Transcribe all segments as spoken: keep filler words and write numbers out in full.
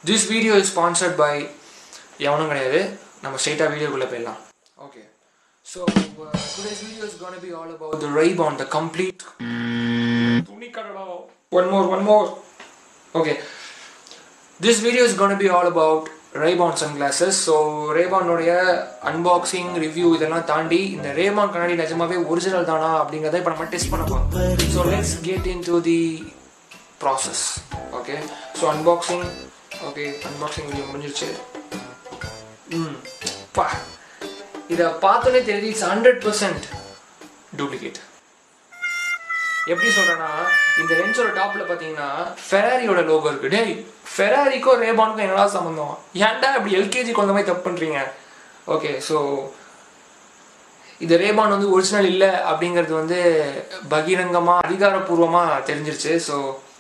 This video is sponsored by எவனும் கிடையாது நம்ம ஸ்ட்ரைட்டா வீடியோக்குள்ள போயிடலாம். Okay. So uh, today's video is going to be all about the Ray-Ban, the complete துணி கடடா. One more, one more. Okay. This video is going to be all about Ray-Ban sunglasses. So Ray-Ban உடைய unboxing, review இதெல்லாம் தாண்டி இந்த Ray-Ban கண்ணாடி நிஜமாவே original தானா அப்படிங்கறதை இப்ப நம்ம டெஸ்ட் பண்ண போறோம். So let's get into the process. Okay. So unboxing. Okay, unboxing video முடிஞ்சிருச்சு. ம் பா இத பார்த்தோனே தெரியுது it's one hundred percent duplicate. எப்படி சொல்றேன்னா இந்த லென்ஸோட டாப்ல பாத்தீங்கன்னா ஃபெராரியோட லோகோ இருக்கு. டேய் ஃபெராரிக்கும் ரேபானுக்கும் என்னடா சம்பந்தம்? ஏன்டா இப்படி எல்கேஜி குழந்தை மாதிரி தப்பு பண்றீங்க? ஓகே, ஸோ இது ரேபான் வந்து ஒரிஜினல் இல்லை அப்படிங்கிறது வந்து பகிரங்கமா அதிகாரப்பூர்வமா தெரிஞ்சிருச்சு. ஸோ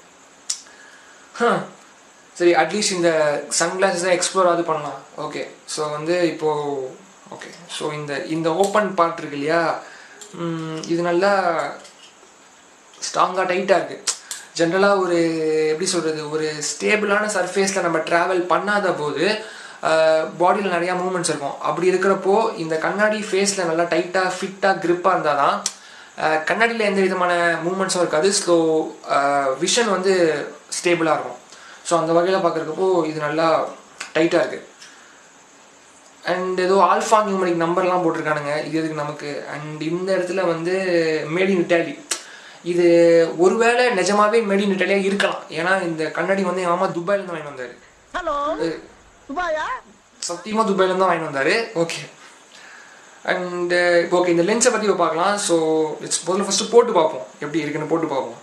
சரி, அட்லீஸ்ட் இந்த சன்கிளாஸஸை எக்ஸ்ப்ளோர் ஆகுது பண்ணலாம். ஓகே, ஸோ வந்து இப்போது ஓகே ஸோ இந்த இந்த ஓப்பன் பார்ட் இருக்கு இல்லையா, இது நல்லா ஸ்ட்ராங்காக டைட்டாக இருக்குது. ஜென்ரலாக ஒரு எப்படி சொல்கிறது, ஒரு ஸ்டேபிளான சர்ஃபேஸில் நம்ம ட்ராவல் பண்ணாத போது பாடியில் நிறையா மூமெண்ட்ஸ் இருக்கும். அப்படி இருக்கிறப்போ இந்த கண்ணாடி ஃபேஸில் நல்லா டைட்டாக ஃபிட்டாக க்ரிப்பாக இருந்தால் தான் கண்ணாடியில் எந்த விதமான மூமெண்ட்ஸும் இருக்காது. ஸோ விஷன் வந்து ஸ்டேபிளாக இருக்கும். ஸோ அந்த வகையில் பார்க்குறப்போ இது நல்லா டைட்டாக இருக்குது. அண்ட் ஏதோ ஆல்ஃபா நியூமரிக் நம்பர்லாம் போட்டிருக்கானுங்க இது எதுக்கு நமக்கு. அண்ட் இந்த இடத்துல வந்து மேட் இன் இட்டாலி. இது ஒருவேளை நிஜமாவே மேட் இன் இட்டாலியாக இருக்கலாம். ஏன்னா இந்த கண்ணாடி வந்து என் மாமா துபாயிலேருந்து வாங்கி வந்தார். ஹலோ துபாயா? சத்தியமாக துபாயிலேருந்து தான் வாங்கி வந்தார். ஓகே, அண்டு இப்போ ஓகே இந்த லென்ஸை பற்றி பார்க்கலாம். ஸோ இட்ஸ் முதல்ல ஃபஸ்ட்டு போட்டு பார்ப்போம் எப்படி இருக்குன்னு போட்டு பார்ப்போம்.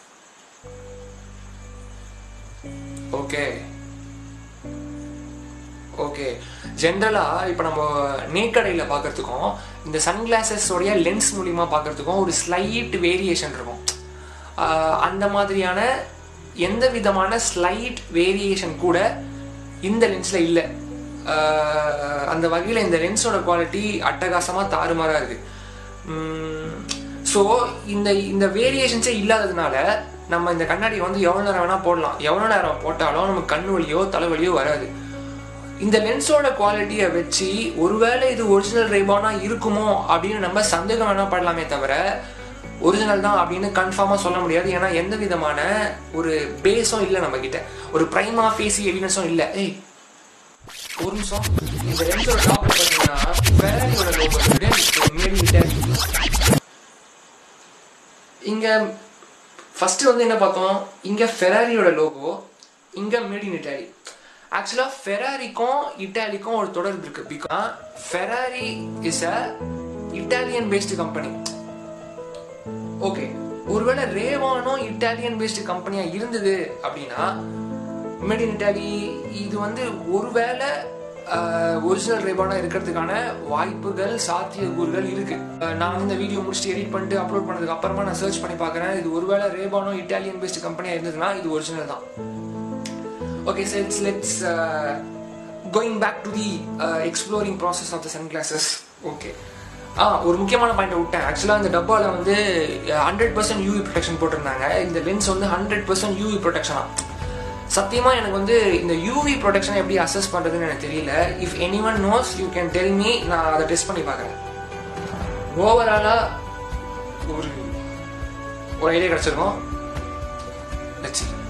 ஓகே ஓகே ஜென்ரலாக இப்போ நம்ம நேக்கடையில் பார்க்குறதுக்கும் இந்த சன்கிளாஸஸோடைய லென்ஸ் மூலிமா பார்க்குறதுக்கும் ஒரு ஸ்லைட் வேரியேஷன் இருக்கும். அந்த மாதிரியான எந்த விதமான ஸ்லைட் வேரியேஷன் கூட இந்த லென்ஸில் இல்லை. அந்த வகையில் இந்த லென்ஸோட குவாலிட்டி அட்டகாசமாக தாறுமாறாக இருக்குது. ஸோ இந்த இந்த வேரியேஷன்ஸே இல்லாததுனால நம்ம இந்த கண்ணாடியை வந்து எவ்வளோ நேரம் வேணால் போடலாம். எவ்வளோ நேரம் போட்டாலும் நமக்கு கண் வலியோ தலைவலியோ வராது. இந்த லென்ஸோட குவாலிட்டியை வச்சு ஒருவேளை இது ஒரிஜினல் ரேபானாக இருக்குமோ அப்படின்னு நம்ம சந்தேகம் வேணா படலாமே தவிர ஒரிஜினல் தான் அப்படின்னு கன்ஃபார்மாக சொல்ல முடியாது. ஏன்னா எந்த விதமான ஒரு பேஸும் இல்லை நம்ம கிட்ட, ஒரு பிரைமா ஃபேசி எவிடன்ஸும் இல்லை. ஏய் ஒரு நிமிஷம், இந்த லென்ஸோட டாப்ல பார்த்தீங்கன்னா ஃபெராரியோட லோகோ மேட் இன் இட்டாலி. இங்க ஃபர்ஸ்ட் வந்து என்ன பார்த்தோம், இங்க ஃபெராரியோட லோகோ, இங்க மேட் இன் இட்டாலி. ஆக்சுவலா ஃபெராரிக்கும் இட்டாலிக்கும் ஒரு தொடர்பு இருக்கு. Because Ferrari is a Italian based company. Okay, ஒருவேளை ரேவானும் இட்டாலியன் பேஸ்டு கம்பெனியா இருந்தது அப்படின்னா மேட் இன் இட்டாலி இது வந்து ஒருவேளை ஒரிஜினல் ரேபானா இருக்கிறதுக்கான வாய்ப்புகள் சாத்தியக்கூறுகள் இருக்கு. நான் இந்த வீடியோ முடிச்சுட்டு எடிட் பண்ணிட்டு அப்லோட் பண்ணதுக்கு அப்புறமா நான் சர்ச் பண்ணி பார்க்குறேன். இது ஒருவேளை ரேபானோ இட்டாலியன் பேஸ்டு கம்பெனியா இருந்ததுன்னா இது ஒரிஜினல் தான். Okay, so let's let's uh, going back to the uh, exploring process of the sunglasses. Okay, ஆ ஒரு முக்கியமான பாயிண்ட் விட்டேன். ஆக்சுவலாக இந்த டப்பாவில் வந்து ஹண்ட்ரட் பர்சன்ட் யூவி ப்ரொடெக்ஷன் போட்டிருந்தாங்க. இந்த லென்ஸ் வந்து ஹண்ட்ரட் பர்சன்ட் யூவி ப்ரொடெக்ஷனா. சத்தியமாக எனக்கு வந்து இந்த யூவி ப்ரொடெக்ஷன் எப்படி அசஸ் பண்ணுறதுன்னு எனக்கு தெரியல. If any one knows you can tell me, நான் அதை டெஸ்ட் பண்ணி பார்க்குறேன். ஓவராலாக ஒரு ஒரு ஐடியா கிடச்சிருக்கோம். Let's see.